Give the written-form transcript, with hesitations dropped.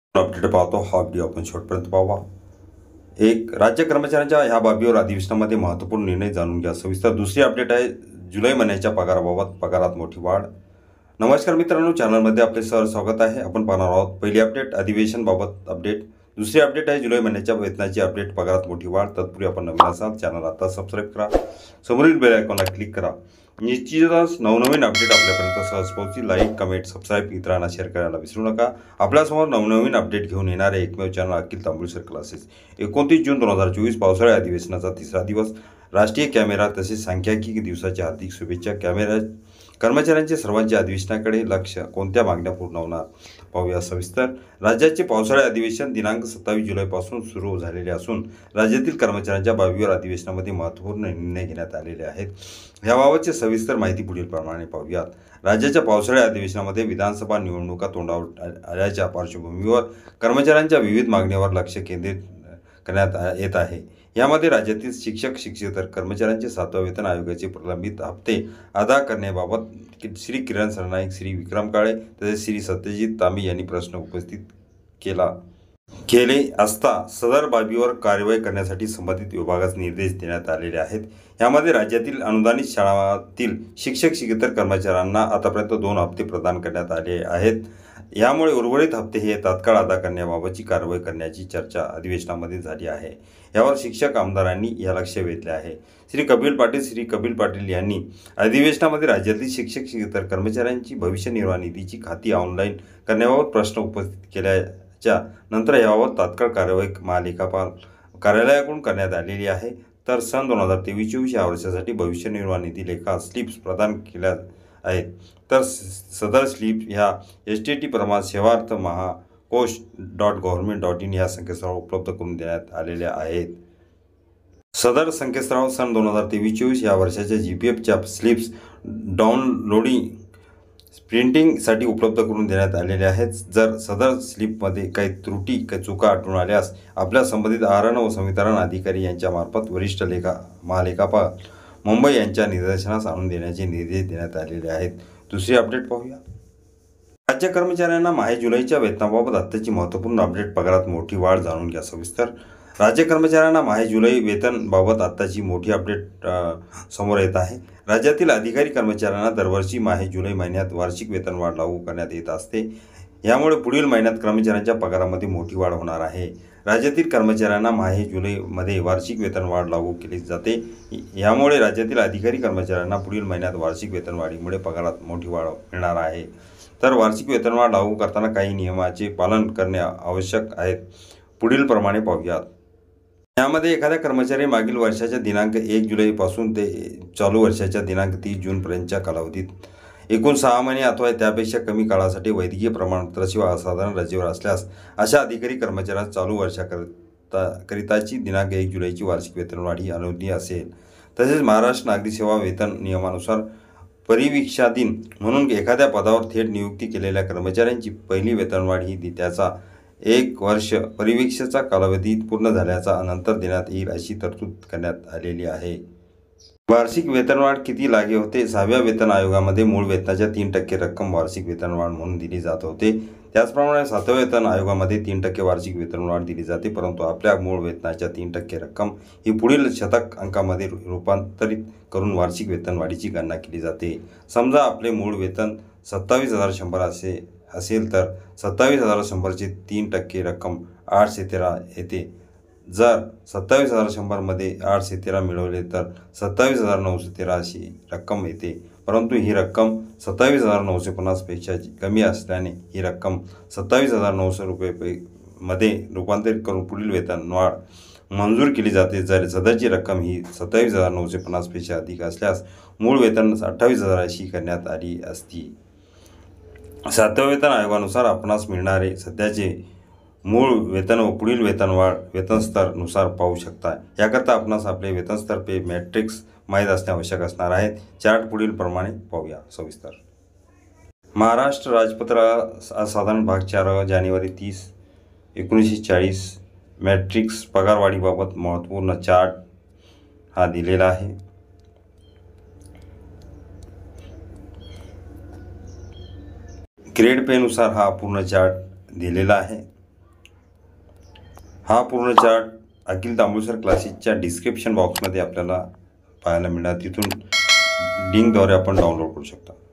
Update पाहतो हा video आपण शेवटपर्यंत पाहावा। एक राज्य कर्मचाऱ्यांच्या ह्या बाबीवर अधिवेशनामध्ये महत्त्वपूर्ण निर्णय जाणून घ्या सविस्तर। दुसरी अपडेट आहे जुलै महिन्याच्या पगाराबाबत, पगारात मोठी वाढ। नमस्कार मित्रांनो, चॅनलमध्ये आपले सहर्ष स्वागत आहे। आपण पाहणार आहोत पहिली अपडेट अधिवेशन बाबत अपडेट। दुसरी अपडेट आहे जुलै महिन्याच्या वेतनाची अपडेट, पगारात मोठी वाढ। तत्पूर्वी आपण नवीन असाल चॅनल आता सबस्क्राईब करा, समोरील बेल आयकॉनला क्लिक करा। निश्चितच नवनवीन अपडेट आपल्यापर्यंत सहज पोहोचतील। लाईक, कमेंट, सबस्क्राईब, मित्रांना शेअर करायला विसरू नका। आपल्यासमोर नवनवीन अपडेट घेऊन येणारे एकमेव चॅनल अखिल तांबुळसर क्लासेस। 29 जून 2024 पावसाळी अधिवेशनाचा तिसरा दिवस। राष्ट्रीय कॅमेरा तसेच सांख्यिकी दिवसाच्या हार्दिक शुभेच्छा। कॅमेरा कर्मचाऱ्यांचे सर्वांचे अधिवेशनाकडे लक्ष, कोणत्या मागण्या पूर्ण होणार पाहूया सविस्तर। राज्याचे पावसाळी अधिवेशन दिनांक 27 जुलैपासून सुरू झालेले असून राज्यातील कर्मचाऱ्यांच्या बाबीवर अधिवेशनामध्ये महत्त्वपूर्ण निर्णय घेण्यात आलेले आहेत। याबाबतची सविस्तर माहिती पुढील प्रमाणे पाहूयात। राज्याच्या पावसाळी अधिवेशनामध्ये विधानसभा निवडणुका तोंडावर आल्याच्या पार्श्वभूमीवर कर्मचाऱ्यांच्या विविध मागण्यांवर लक्ष केंद्रित करण्यात येत आहे। यामध्ये राज्यातील शिक्षक, शिक्षकेतर कर्मचाऱ्यांचे 7व्या वेतन आयोगाचे प्रलंबित हप्ते अदा करण्याबाबत श्री किरण सरनाईक, श्री विक्रम काळे तसेच श्री सत्यजित तांबे यांनी प्रश्न उपस्थित केले असता सदर बाबीवर कार्यवाही करण्यासाठी संबंधित विभागास निर्देश देण्यात आलेले आहेत। यामध्ये राज्यातील अनुदानित शाळांतील शिक्षक, शिक्षकेतर कर्मचाऱ्यांना आतापर्यंत 2 हप्ते प्रदान करण्यात आले आहेत। यामुळे उर्वरित हप्ते हे तात्काळ अदा करण्याबाबतची कारवाई करण्याची चर्चा अधिवेशनामध्ये झाली आहे। यावर शिक्षक आमदारांनी या लक्ष वेधले आहे। श्री कपिल पाटील यांनी अधिवेशनामध्ये राज्यातील शिक्षक, शिक्षकेतर कर्मचाऱ्यांची भविष्य निर्वाह निधीची खाती ऑनलाईन करण्याबाबत प्रश्न उपस्थित केल्याच्या नंतर याबाबत तात्काळ कारवाई महालेखापाल कार्यालयाकडून करण्यात आलेली आहे। तर सन 2023-24 या वर्षासाठी भविष्य निर्वाह निधी लेखा स्लिप्स प्रदान केल्या आहेत। तर सदर स्लिप ह्या STT प्रमाण सेवार्थ महाकोश .government.in या संकेतस्थळावर उपलब्ध करून देण्यात आलेल्या आहेत। सदर संकेतस्थळावर सन 2023-24 या वर्षाच्या GPFच्या स्लिप्स डाउनलोडिंग, प्रिंटिंगसाठी उपलब्ध करून देण्यात आलेले आहेत। जर सदर स्लिपमध्ये काही त्रुटी, चुका आढळून आल्यास आपल्या संबंधित आहरण व संवितरण अधिकारी यांच्या मार्फत वरिष्ठ महालेखापाल मुंबई यांच्या निदर्शनास आणून देण्याचे निर्देश देण्यात आलेले आहेत। दुसरी अपडेट पाहूया। राज्य कर्मचाऱ्यांना माहे जुलैच्या वेतनाबाबत आत्ताची महत्त्वपूर्ण अपडेट, पगारात मोठी वाढ जाणून घ्या सविस्तर। राज्य कर्मचाऱ्यांना माहे जुलै वेतनबाबत आत्ताची मोठी अपडेट समोर येत आहे। राज्यातील अधिकारी कर्मचाऱ्यांना दरवर्षी माहे जुलै महिन्यात वार्षिक वेतनवाढ लागू करण्यात येत असते। यामुळे पुढील महिन्यात कर्मचाऱ्यांच्या पगारामध्ये मोठी वाढ होणार आहे। राज्यातील कर्मचाऱ्यांना माहे जुलैमध्ये वार्षिक वेतनवाढ लागू केली जाते। यामुळे राज्यातील अधिकारी कर्मचाऱ्यांना पुढील महिन्यात वार्षिक वेतनवाढीमुळे पगारात मोठी वाढ मिळणार आहे। तर वार्षिक वेतनवाढ लागू करताना काही नियमाचे पालन करणे आवश्यक आहे। पुढील प्रमाणे पाहूयात। यामध्ये एखाद्या कर्मचारी मागील वर्षाच्या दिनांक 1 जुलैपासून ते चालू वर्षाच्या दिनांक 30 जूनपर्यंतच्या कालावधीत एकूण 6 महिने अथवा त्यापेक्षा कमी काळासाठी वैद्यकीय प्रमाणपत्राशिवाय असाधारण रजेवर असल्यास अशा अधिकारी कर्मचाऱ्यास चालू वर्षाकरिताची दिनांक 1 जुलैची वार्षिक वेतनवाढ ही अनुज्ञेय असेल। तसेच महाराष्ट्र नागरी सेवा वेतन नियमानुसार परिवीक्षाधीन म्हणून एखाद्या पदावर थेट नियुक्ती केलेल्या कर्मचाऱ्यांची पहिली वेतनवाढ ही त्याचा 1 वर्ष परिवीक्षेचा कालावधी पूर्ण झाल्याचा नंतर देण्यात येईल अशी तरतूद करण्यात आलेली आहे। वार्षिक वेतनवाढ किती लागे होते? 6व्या वेतन आयोगामध्ये मूळ वेतनाच्या 3% रक्कम वार्षिक वेतनवाढ म्हणून दिली जात होते। त्याचप्रमाणे 7व्या वेतन आयोगामध्ये 3% वार्षिक वेतनवाढ दिली जाते, परंतु आपल्या मूळ वेतनाच्या 3% रक्कम ही पुढील शतक अंकामध्ये रूपांतरित करून वार्षिक वेतनवाढीची गणना केली जाते। समजा आपले मूळ वेतन 27,100 असेल तर 27,100चे 3% रक्कम 813 येते। जर 27,100 मध्ये 813 मिळवले तर 27,913 अशी रक्कम येते, परंतु ही रक्कम 27,950 पेक्षा कमी असल्याने ही रक्कम 27,900 रुपये मध्ये रूपांतरित करून पुढील वेतनवाढ मंजूर केली जाते। जर सदरची रक्कम ही 27,950 पेक्षा अधिक असल्यास मूळ वेतन 28,000 अशी करण्यात आली असती। 7व्या वेतन आयोगानुसार आपणास मिळणारे सध्याचे मूळ वेतन व पुढील वेतनवाढ वेतनस्तर नुसार पाहू शकता। याकरता आपणास आपले वेतनस्तर पे मॅट्रिक्स माहीत असणे आवश्यक असणार आहे। चार्ट पुढील प्रमाणे पाहूया सविस्तर। महाराष्ट्र राजपत्र असाधारण भाग 4 जानेवारी 30, 1940 मॅट्रिक्स पगारवाढीबाबत महत्त्वपूर्ण चार्ट हा दिलेला आहे। ग्रेड पे नुसार हा पूर्ण चार्ट दिलेला आहे। हा पूर्ण चार्ट अखिल तांबुळसर क्लासेसच्या डिस्क्रिप्शन बॉक्समध्ये आपल्याला पाहायला मिळणार. तिथून लिंकद्वारे आपण डाउनलोड करू शकता.